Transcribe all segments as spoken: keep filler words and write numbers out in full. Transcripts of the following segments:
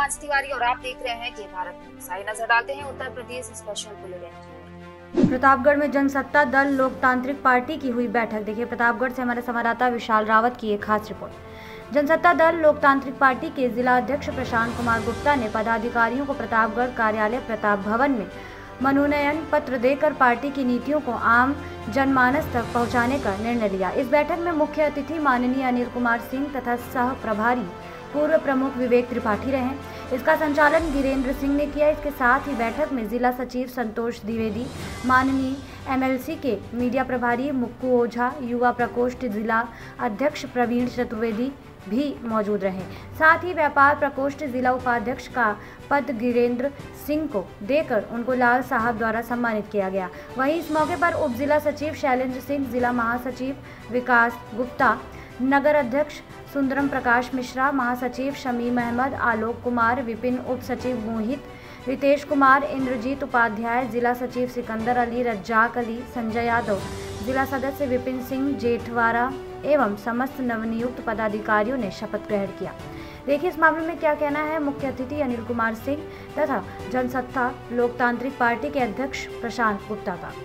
रोमांच तिवारी और आप देख रहे हैं के भारत न्यूज। आइए नजर डालते हैं उत्तर प्रदेश स्पेशल बुलेटिन। प्रतापगढ़ में जनसत्ता दल लोकतांत्रिक पार्टी की हुई बैठक। देखिए प्रतापगढ़ से हमारे संवाददाता विशाल रावत की एक खास रिपोर्ट। जनसत्ता दल लोकतांत्रिक पार्टी के जिला अध्यक्ष प्रशांत कुमार गुप्ता ने पदाधिकारियों को प्रतापगढ़ कार्यालय प्रताप भवन में मनोनयन पत्र देकर पार्टी की नीतियों को आम जनमानस तक पहुंचाने का निर्णय लिया। इस बैठक में मुख्य अतिथि माननीय अनिल कुमार सिंह तथा सह प्रभारी पूर्व प्रमुख विवेक त्रिपाठी रहे। इसका संचालन वीरेंद्र सिंह ने किया। इसके साथ ही बैठक में जिला सचिव संतोष द्विवेदी, माननीय एमएलसी के मीडिया प्रभारी मुक्कू ओझा, युवा प्रकोष्ठ जिला अध्यक्ष प्रवीण चतुर्वेदी भी मौजूद रहे। साथ ही व्यापार प्रकोष्ठ जिला उपाध्यक्ष का पद गिरेंद्र सिंह को देकर उनको लाल साहब द्वारा सम्मानित किया गया। वहीं इस मौके पर उप जिला सचिव शैलेंद्र सिंह, जिला महासचिव विकास गुप्ता, नगर अध्यक्ष सुंदरम प्रकाश मिश्रा, महासचिव शमीम अहमद, आलोक कुमार, विपिन उप सचिव मोहित, रितेश कुमार, इंद्रजीत उपाध्याय, जिला सचिव सिकंदर अली, रज्जाक अली, संजय यादव, जिला सदस्य विपिन सिंह जेठवारा एवं समस्त नवनियुक्त पदाधिकारियों ने शपथ ग्रहण किया। देखिए इस मामले में क्या कहना है मुख्य अतिथि अनिल कुमार सिंह तथा जनसत्ता लोकतांत्रिक पार्टी के अध्यक्ष प्रशांत गुप्ता का।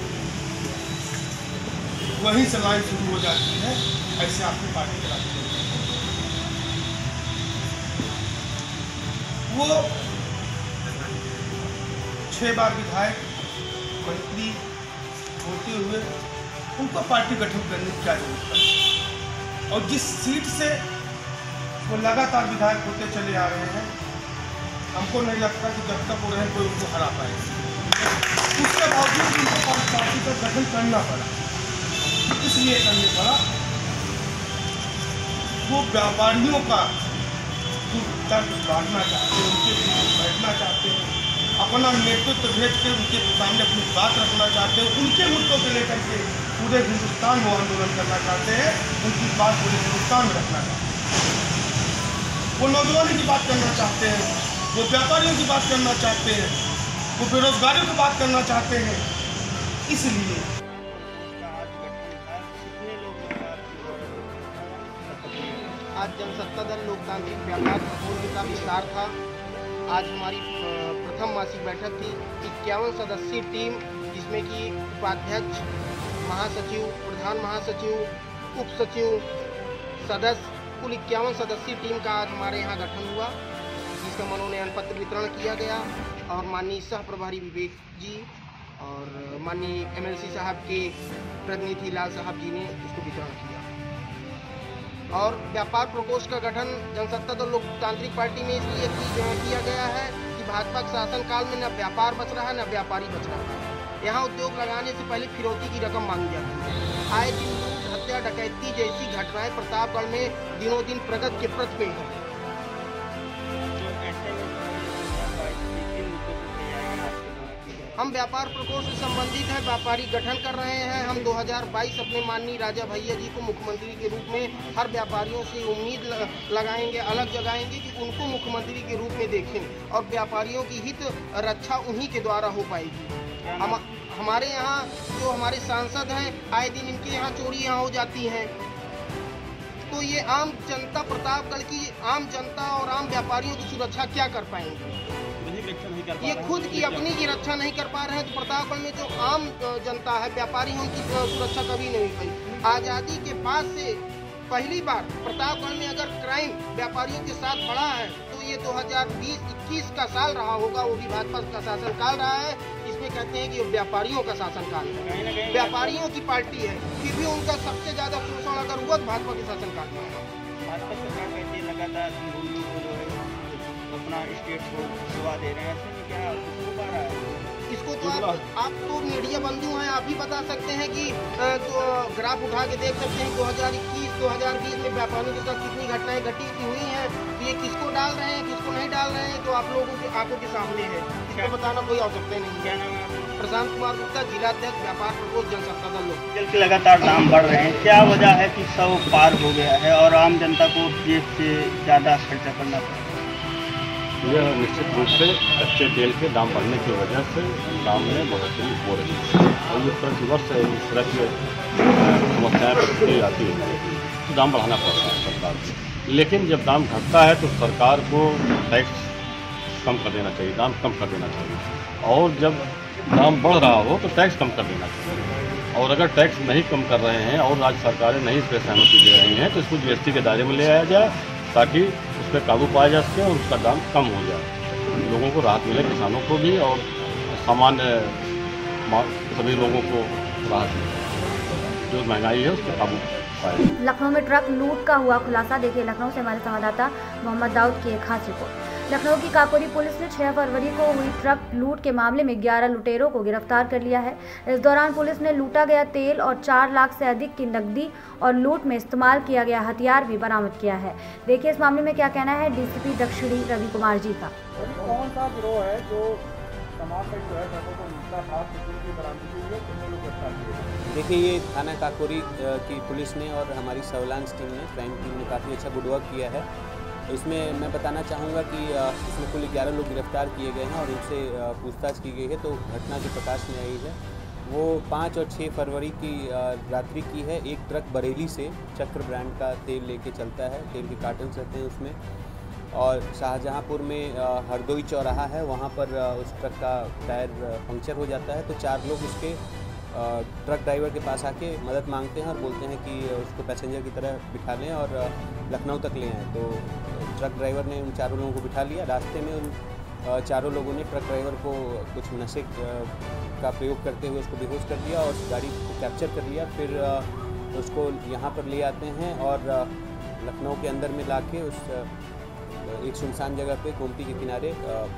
वहीं से लाइन शुरू हो जाती है, ऐसे आपकी पार्टी चलाती है। वो छह बार विधायक मंत्री होते हुए उनको पार्टी गठन करने की क्या जरूरत है? और जिस सीट से वो लगातार विधायक होते चले आ रहे हैं, हमको नहीं लगता कि जब तक वो रहे कोई उनको हरा पाएगा। उसके बावजूद उनको पार्टी का गठन करना पड़ा। इसलिए करने पड़ा वो व्यापारियों का दर्द बांटना चाहते हैं, उनके बीच बैठना चाहते हैं, अपना नेतृत्व भेज के उनके सामने अपनी बात रखना चाहते हैं, उनके मुद्दों को लेकर के पूरे हिंदुस्तान में आंदोलन करना चाहते हैं, उनकी बात पूरे हिंदुस्तान में रखना चाहते हैं। वो नौजवानों की बात करना चाहते हैं, वो व्यापारियों की बात करना चाहते हैं, वो बेरोजगारियों की बात करना चाहते हैं। इसलिए आज जनसत्ता दल लोकतांत्रिक व्यापार प्रकोष्ठ का विस्तार था। आज हमारी प्रथम मासिक बैठक थी। इक्यावन सदस्यीय टीम जिसमें कि उपाध्यक्ष, महासचिव, प्रधान महासचिव, उप सचिव, सदस्य, कुल इक्यावन सदस्यीय टीम का आज हमारे यहाँ गठन हुआ, जिसका मनोनयन पत्र वितरण किया गया और माननीय सह प्रभारी विवेक जी और माननीय एमएलसी साहब के प्रतिनिधि लाल साहब जी ने इसको वितरण किया। और व्यापार प्रकोष्ठ का गठन जनसत्ता दल लोकतांत्रिक पार्टी में इसलिए किया गया है कि भाजपा के शासनकाल में न व्यापार बच रहा है न व्यापारी बच रहा है। यहाँ उद्योग लगाने से पहले फिरौती की रकम मांगी जाती है। आए दिन लूट, हत्या, डकैती जैसी घटनाएं प्रतापगढ़ में दिनों दिन प्रगति के प्रति पे हैं। हम व्यापार प्रकोष्ठ से संबंधित है, व्यापारी गठन कर रहे हैं। हम दो हज़ार बाईस अपने माननीय राजा भैया जी को मुख्यमंत्री के रूप में हर व्यापारियों से उम्मीद लगाएंगे, अलग जगाएंगे कि उनको मुख्यमंत्री के रूप में देखें और व्यापारियों की हित रक्षा उन्हीं के द्वारा हो पाएगी। हम हमारे यहाँ जो हमारे सांसद हैं, आए दिन इनके यहाँ चोरियाँ हो जाती हैं, तो ये आम जनता, प्रतापगढ़ की आम जनता और आम व्यापारियों की सुरक्षा क्या कर पाएंगे? ये खुद की अपनी की रक्षा नहीं कर पा रहे हैं, तो प्रतापगढ़ में जो आम जनता है, व्यापारी, उनकी सुरक्षा कभी नहीं हुई। आज़ादी के बाद से पहली बार प्रतापगढ़ में अगर क्राइम व्यापारियों के साथ बढ़ा है तो ये दो हज़ार बीस इक्कीस का साल रहा होगा, वो भी भाजपा का शासनकाल रहा है। इसमें कहते हैं कि वो व्यापारियों का शासनकाल है, व्यापारियों की पार्टी है, फिर भी उनका सबसे ज्यादा शोषण अगर हुआ तो भाजपा के शासनकाल में है। भाजपा सरकार कहती है लगातार अपना स्टेट को सेवा दे रहे हैं, क्या हो पा रहा है? इसको तो आप, आप तो मीडिया बंधु हैं, आप ही बता सकते हैं कि तो ग्राफ उठा के देख सकते हैं दो हज़ार इक्कीस दो हज़ार बीस में व्यापारियों के साथ कितनी घटनाएं घटी हुई हैं। तो ये किसको डाल रहे हैं, किसको नहीं डाल रहे हैं, तो आप लोगों के आंखों के सामने है। इसको बताना कोई आवश्यकता नहीं। क्या नाम है? प्रशांत कुमार गुप्ता, जिला अध्यक्ष व्यापार प्रकोष्ठ जनसत्ता दल लोग। तेल के लगातार दाम बढ़ रहे हैं, क्या वजह है कि सौ पार हो गया है और आम जनता को जेब से ज़्यादा खर्चा करना पड़ रहा है? यह निश्चित रूप से कच्चे तेल के दाम बढ़ने की वजह से दाम में बढ़ोतरी हो रही है और ये प्रतिवर्ष इस तरह की समस्याएं बढ़ती आती है तो दाम बढ़ाना पड़ता है सरकार को। लेकिन जब दाम घटता है तो सरकार को टैक्स कम कर देना चाहिए, दाम कम कर देना चाहिए। और जब दाम बढ़ रहा हो तो टैक्स कम कर देना चाहिए। और अगर टैक्स नहीं कम कर रहे हैं और राज्य सरकारें नहीं इस पर सहमति दे रही हैं तो इसको जीएसटी के दायरे में ले आया जाए ताकि उस पर काबू पाया जा सके और उसका दाम कम हो जाए, लोगों को राहत मिले, किसानों को भी और सामान्य सभी लोगों को राहत मिले, जो महंगाई है उस पर काबू पाए। लखनऊ में ट्रक लूट का हुआ खुलासा, देखिए लखनऊ से हमारे संवाददाता मोहम्मद दाऊद की एक खास रिपोर्ट। लखनऊ की काकोरी पुलिस ने छह फरवरी को हुई ट्रक लूट के मामले में ग्यारह लुटेरों को गिरफ्तार कर लिया है। इस दौरान पुलिस ने लूटा गया तेल और चार लाख से अधिक की नकदी और लूट में इस्तेमाल किया गया हथियार भी बरामद किया है। देखिए इस मामले में क्या कहना है डीसीपी दक्षिणी रवि कुमार जी का। कौन सा गिरोह है जो समाज से जो है ट्रकों को लूटता था, की बरामदगी हुई है, कितने लोग गिरफ्तार किए? देखिए ये थाना काकोरी की पुलिस ने और हमारी सर्विलांस टीम ने, क्राइम टीम ने काफ़ी अच्छा गुड वर्क किया है। इसमें मैं बताना चाहूँगा कि इसमें कुल ग्यारह लोग गिरफ्तार किए गए हैं और इनसे पूछताछ की गई है। तो घटना जो प्रकाश में आई है वो पाँच और छः फरवरी की रात्रि की है। एक ट्रक बरेली से चक्र ब्रांड का तेल लेके चलता है, तेल के कार्टन रहते हैं उसमें, और शाहजहांपुर में हरदोई चौराहा है, वहाँ पर उस ट्रक का टायर पंक्चर हो जाता है। तो चार लोग उसके ट्रक ड्राइवर के पास आके मदद मांगते हैं और बोलते हैं कि उसको पैसेंजर की तरह बिठा लें और लखनऊ तक ले आएँ। तो ट्रक ड्राइवर ने उन चारों लोगों को बिठा लिया। रास्ते में उन चारों लोगों ने ट्रक ड्राइवर को कुछ नशे का प्रयोग करते हुए उसको बेहोश कर दिया और उस गाड़ी को कैप्चर कर लिया। फिर उसको यहाँ पर ले आते हैं और लखनऊ के अंदर में ला के उस एक सुनसान जगह पे गोमती के किनारे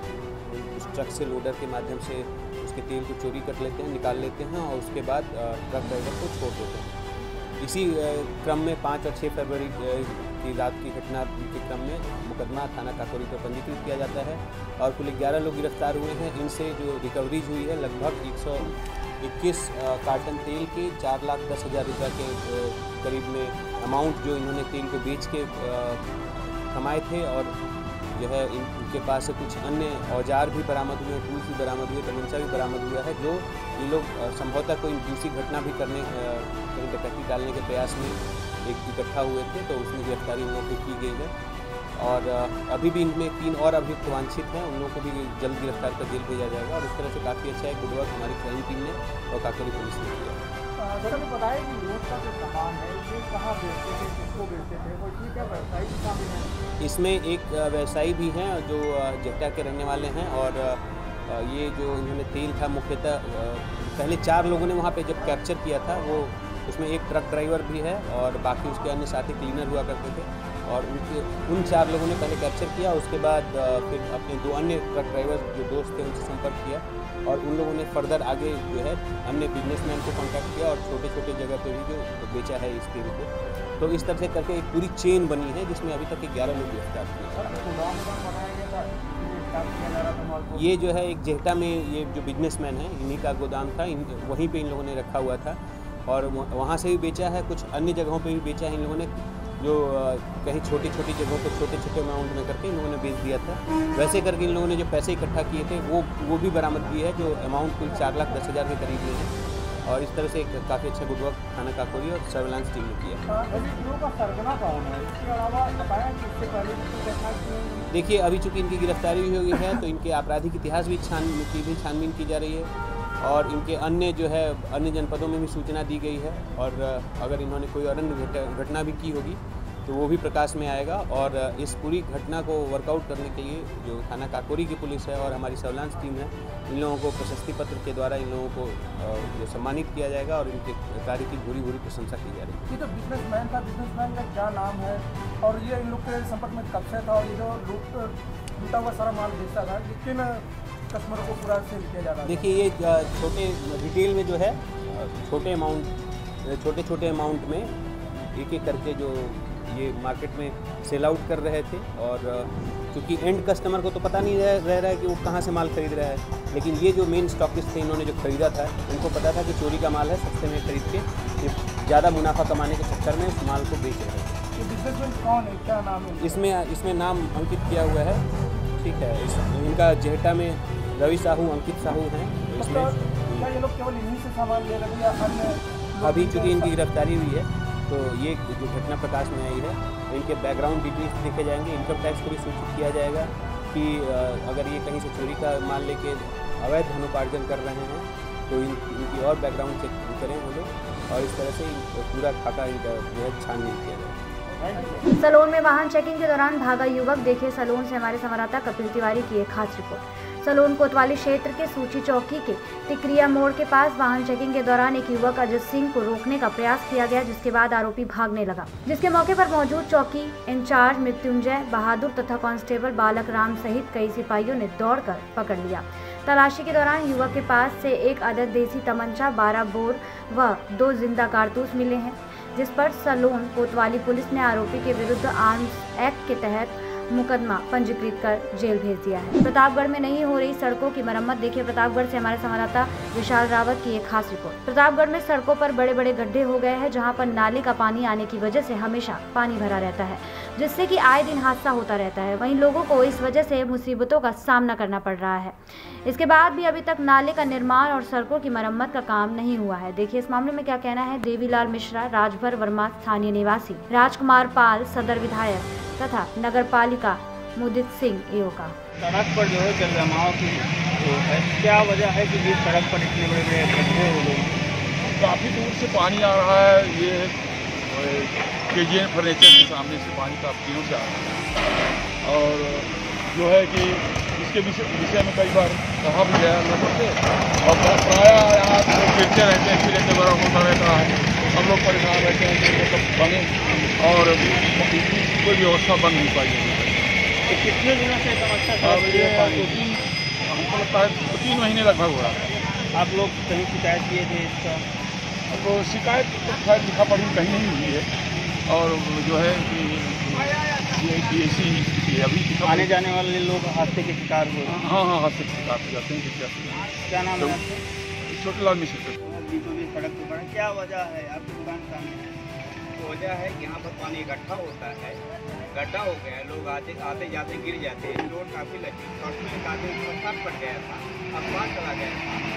उस ट्रक से लोडर के माध्यम से उसके तेल को चोरी कर लेते हैं, निकाल लेते हैं और उसके बाद ट्रक ड्राइवर को छोड़ देते हैं। इसी क्रम में पाँच और छः फरवरी की रात की घटना के क्रम में मुकदमा थाना काकोरी पर पंजीकृत किया जाता है और कुल ग्यारह लोग गिरफ्तार हुए हैं। इनसे जो रिकवरीज हुई है लगभग एक सौ इक्कीस कार्टन तेल के चार लाख दस हज़ार रुपये के करीब में अमाउंट जो इन्होंने तेल को बेच के कमाए थे, और जो है इनके पास से कुछ अन्य औजार भी बरामद हुए, टूल्स भी बरामद हुए, तमंचा भी बरामद हुआ है, जो ये लोग संभवतः कोई दूसरी घटना भी करने कहीं डकैती डालने के प्रयास में एक इकट्ठा हुए थे। तो उसमें गिरफ्तारी उन लोगों की गई है और अभी भी इनमें तीन और अभियुक्त वांछित हैं, उन लोगों को भी जल्द गिरफ्तार कर जेल भेजा जाएगा। और इस तरह से काफ़ी अच्छा एक गुड वर्क हमारी क्राइम टीम ने और काकोरी पुलिस ने किया। जैसा कि बताया कि लूट का जो सामान है ये कहाँ बेचते थे, किसको बेचते थे, और इसमें क्या व्यवसायी भी शामिल हैं? इसमें एक व्यवसायी भी हैं जो जेटा के रहने वाले हैं और ये जो इन्होंने तेल था मुख्यतः पहले चार लोगों ने वहाँ पे जब कैप्चर किया था, वो उसमें एक ट्रक ड्राइवर भी है और बाकी उसके अन्य साथी क्लीनर हुआ करते थे और उनके उन चार लोगों ने पहले कैप्चर किया। उसके बाद फिर अपने दो अन्य ट्रक ड्राइवर जो दोस्त थे उनसे संपर्क किया और उन लोगों ने फर्दर आगे जो है अन्य बिजनेसमैन को कांटेक्ट किया और छोटे छोटे जगह पे भी जो बेचा है इस तेल को। तो इस तरह से करके एक पूरी चेन बनी है जिसमें अभी तक ग्यारह लोग गिरफ्तार किए। ये जो है एक जेहटा में ये जो बिजनेसमैन है इन्हीं का गोदाम था, इन वहीं पे इन लोगों ने रखा हुआ था और वहाँ से भी बेचा है, कुछ अन्य जगहों पे भी बेचा है इन लोगों ने, जो कहीं छोटी छोटी जगहों पे छोटे छोटे अमाउंट में करके इन लोगों ने बेच दिया था। वैसे करके इन लोगों ने जो पैसे इकट्ठा किए थे वो वो भी बरामद किए है, जो अमाउंट कुल चार लाख दस हज़ार के करीब में है। और इस तरह से एक काफ़ी अच्छा गुड वर्क थाना काकोरी और सर्विलांस टीम ने किया। देखिए अभी चूँकि इनकी गिरफ्तारी हुई हुई है तो इनके आपराधिक इतिहास भी छान की भी छानबीन की जा रही है और इनके अन्य जो है अन्य जनपदों में भी सूचना दी गई है और अगर इन्होंने कोई और अन्य घटना भी की होगी तो वो भी प्रकाश में आएगा। और इस पूरी घटना को वर्कआउट करने के लिए जो थाना काकोरी की पुलिस है और हमारी सर्विलांस टीम है, इन लोगों को प्रशस्ति पत्र के द्वारा इन लोगों को जो सम्मानित किया जाएगा और इनके कार्य की भूरी भूरी प्रशंसा की जा रही है। ये जो बिजनेसमैन था, बिजनेसमैन का क्या नाम है और ये इन लोग के संपर्क में कब से था और ये जो लूट लूटा हुआ सारा माल बेचता था, किन कस्टमर को पूरा सेल किया जा रहा है? देखिए ये छोटे रिटेल में जो है छोटे अमाउंट छोटे छोटे अमाउंट में एक एक करके जो ये मार्केट में सेल आउट कर रहे थे और क्योंकि एंड कस्टमर को तो पता नहीं रह, रह रहा है कि वो कहाँ से माल खरीद रहा है, लेकिन ये जो मेन स्टॉकिस्ट थे इन्होंने जो खरीदा था उनको पता था कि चोरी का माल है, सस्ते में खरीद के ये ज़्यादा मुनाफा कमाने के चक्कर में उस माल को बेच रहे थे। ये बिजनेसमैन कौन है, क्या नाम है? इसमें इसमें नाम अंकित किया हुआ है, ठीक है। इस इनका जेहटा में रवि साहू अंकित साहू हैं। इसमें क्या ये लोग केवल इन्हीं से सामान ले रहे हैं या अन्य? अभी चूँकि इनकी गिरफ्तारी हुई है तो ये जो घटना प्रकाश में आई है इनके बैकग्राउंड डिटेल्स देखे जाएंगे, इनकम टैक्स को भी सूचित किया जाएगा, कि अगर ये कहीं से चोरी का माल लेके अवैध धनोपार्जन कर रहे हैं तो इन, इनकी और बैकग्राउंड चेक करें वो लोग और इस तरह से पूरा खाका इनका जो है छानबीन किया जाए। सलोन में वाहन चेकिंग के दौरान भागा युवक, देखिए सलोन से हमारे संवाददाता कपिल तिवारी की एक खास रिपोर्ट। सलोन कोतवाली क्षेत्र के सूची चौकी के टिकरिया मोड़ के पास वाहन चेकिंग के दौरान एक युवक अजित सिंह को रोकने का प्रयास किया गया, जिसके बाद आरोपी भागने लगा, जिसके मौके पर मौजूद चौकी इंचार्ज मृत्युंजय बहादुर तथा कांस्टेबल बालक राम सहित कई सिपाहियों ने दौड़कर पकड़ लिया। तलाशी के दौरान युवक के पास से एक अदद देसी तमंचा, बारह बोर व दो जिंदा कारतूस मिले हैं, जिस पर सलोन कोतवाली पुलिस ने आरोपी के विरुद्ध आर्म्स एक्ट के तहत मुकदमा पंजीकृत कर जेल भेज दिया है। प्रतापगढ़ में नहीं हो रही सड़कों की मरम्मत, देखिए प्रतापगढ़ से हमारे संवाददाता विशाल रावत की एक खास रिपोर्ट। प्रतापगढ़ में सड़कों पर बड़े बड़े गड्ढे हो गए हैं, जहां पर नाले का पानी आने की वजह से हमेशा पानी भरा रहता है, जिससे कि आए दिन हादसा होता रहता है। वहीं लोगों को इस वजह से मुसीबतों का सामना करना पड़ रहा है। इसके बाद भी अभी तक नाले का निर्माण और सड़कों की मरम्मत का काम नहीं हुआ है। देखिए इस मामले में क्या कहना है देवीलाल मिश्रा, राजभर वर्मा स्थानीय निवासी, राजकुमार पाल सदर विधायक तथा नगर पालिका मुदित सिंह एओ का। सड़क पर जो है जल जमाव की तो है, क्या वजह है कि इस सड़क पर इतने बड़े बड़े गड्ढे हो गए? काफ़ी दूर से पानी आ रहा है। ये के जी एन फर्नीचर के सामने से पानी काफ़ी दूर से आ रहा है और जो है कि इसके विषय में कई बार कहा भी गया लोगों से और प्रायः यहाँ लोग गिरते रहते हैं, फिर ऐसे बड़ा होता रहता है, हम लोग परेशान रहते हैं कि ये सब बने और कोई व्यवस्था बन नहीं पाई। तो कितने दिनों से समस्या अब ये दो तीन हमको लगता है दो तीन महीने लगभग हो रहा है। आप लोग कहीं शिकायत किए थे इसका? अब शिकायत तो खैर लिखा पढ़ी कहीं नहीं हुई है और जो है कि ये ऐसी स्थिति है अभी आने जाने वाले लोग हादसे के शिकार हुए। हाँ हाँ हादसे के शिकार हो जाते हैं। क्या नाम है? छोटे लाल मिश्र। बीचों बीच सड़क पर क्या वजह है? आपकी दुकान सामने है। वजह है कि यहाँ पर पानी इकट्ठा होता है, गड्ढा हो गया है, लोग आते आते जाते गिर जाते हैं। रोड काफ़ी लगी, परसों एक आदमी फट पड़ गया था, अखबार चला गया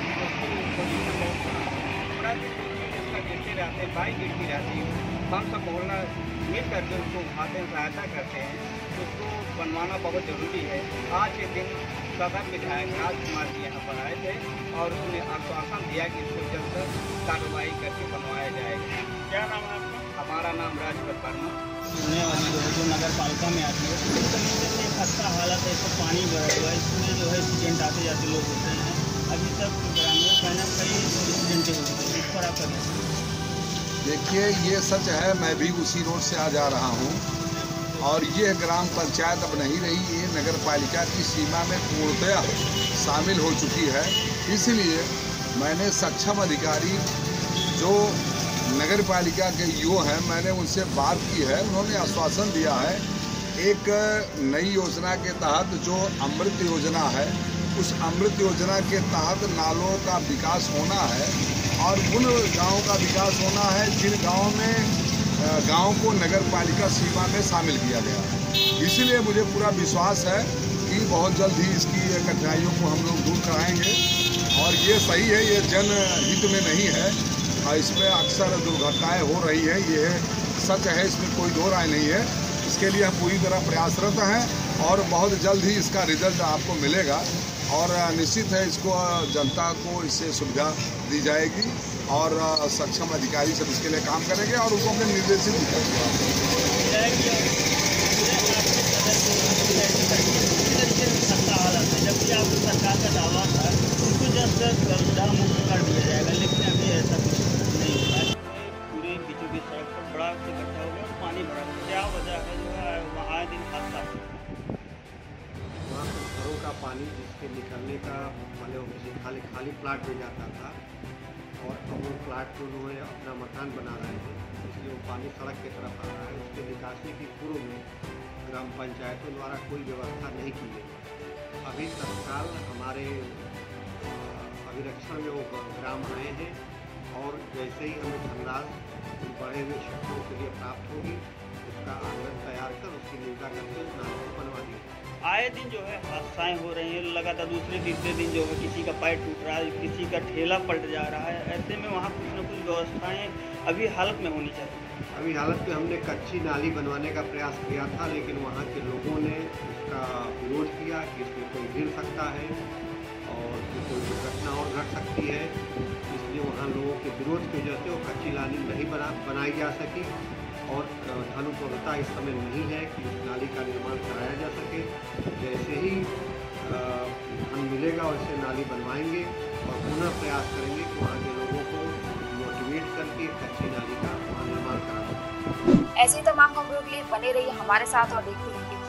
था, बड़ा इसका गिरते रहते हैं, बाइक गिरती रहती है। हम सब मोहल्ला मिल करके उसको उठाते हैं, सहायता करते हैं। उसको बनवाना बहुत ज़रूरी है। आज के दिन सदर विधायक राजकुमार जी यहाँ पर आए थे और उसने आश्वासन दिया कि इसको जल्द कार्रवाई करके बनवाया जाएगा। क्या नाम है आपका? हमारा नाम राजभर वर्मा। सुनने वाली जो है जो नगर पालिका में आती है इस जमीन में एक खस्ता हालत है, इसको पानी भरा हुआ है, इसमें जो है एक्सीडेंट आते जाते लोग होते हैं। अभी तक ग्रामीणों का कहना कई एक्सीडेंटें हो गई, इस पर आप करें। देखिए ये सच है, मैं भी उसी रोड से आ जा रहा हूँ और ये ग्राम पंचायत अब नहीं रही, ये नगर पालिका की सीमा में पूर्णतया शामिल हो चुकी है। इसलिए मैंने सक्षम अधिकारी जो नगर पालिका के ईओ हैं, मैंने उनसे बात की है। उन्होंने आश्वासन दिया है एक नई योजना के तहत जो अमृत योजना है, उस अमृत योजना के तहत नालों का विकास होना है और उन गाँवों का विकास होना है जिन गाँव में गाँव को नगर पालिका सीमा में शामिल किया गया है। इसीलिए मुझे पूरा विश्वास है कि बहुत जल्द ही इसकी कठिनाइयों को हम लोग दूर कराएंगे और ये सही है, ये जनहित में नहीं है और इसमें अक्सर दुर्घटनाएं हो रही है, ये सच है, इसमें कोई दो राय नहीं है। इसके लिए हम पूरी तरह प्रयासरत हैं और बहुत जल्द ही इसका रिजल्ट आपको मिलेगा और निश्चित है इसको जनता को इससे सुविधा दी जाएगी और सक्षम अधिकारी सब इसके लिए काम करेंगे और उनको अपने निर्देशित भी करेंगे। जबकि आपको सरकार का दावा था इसको जल्द गड्ढा मुक्त कर दिया जाएगा, लेकिन अभी ऐसा कुछ नहीं हुआ। पूरे बीचों बीच सड़क पर बड़ा से इकट्ठा हो गया और पानी भरा, क्या वजह है जो है वहाँ दिन हादसा? वहाँ पर घरों का पानी जिसके निकलने का मतलब खाली खाली प्लाट में जाता था और अब वो प्लाट को उन्होंने अपना मकान बना रहे थे, इसलिए वो पानी सड़क की तरफ आ रहा है। उसके निकासी की पूर्व में ग्राम पंचायतों द्वारा कोई व्यवस्था नहीं की गई। अभी तत्काल हमारे अभिरक्षण में वो ग्राम आए हैं और जैसे ही हमें धनराशि बढ़े हुए क्षेत्रों के लिए प्राप्त होगी उसका आंगन तैयार कर उसकी निविदा करके उस नाले को बनवा दिया। आए दिन जो है हादसाएं हो रही हैं, लगातार दूसरे तीसरे दिन जो है किसी का पैर टूट रहा है, किसी का ठेला पलट जा रहा है। ऐसे में वहाँ कुछ न कुछ व्यवस्थाएं अभी हालत में होनी चाहिए। अभी हालत में हमने कच्ची नाली बनवाने का प्रयास किया था, लेकिन वहाँ के लोगों ने उसका विरोध किया कि इसमें कोई गिर सकता है और कोई दुर्घटना और घट सकती है। इसलिए वहाँ लोगों के विरोध की वजह से वो कच्ची नाली नहीं बना बनाई जा सकी और अनुकूलता इस समय नहीं है कि उस नाली का निर्माण कराया जा सके। जैसे ही धन मिलेगा वैसे नाली बनवाएंगे और पुनः प्रयास करेंगे कि वहाँ के लोगों को मोटिवेट करके कच्ची नाली का निर्माण करा। ऐसी तमाम खबरों के लिए बने रहिए हमारे साथ और देखते रहिए।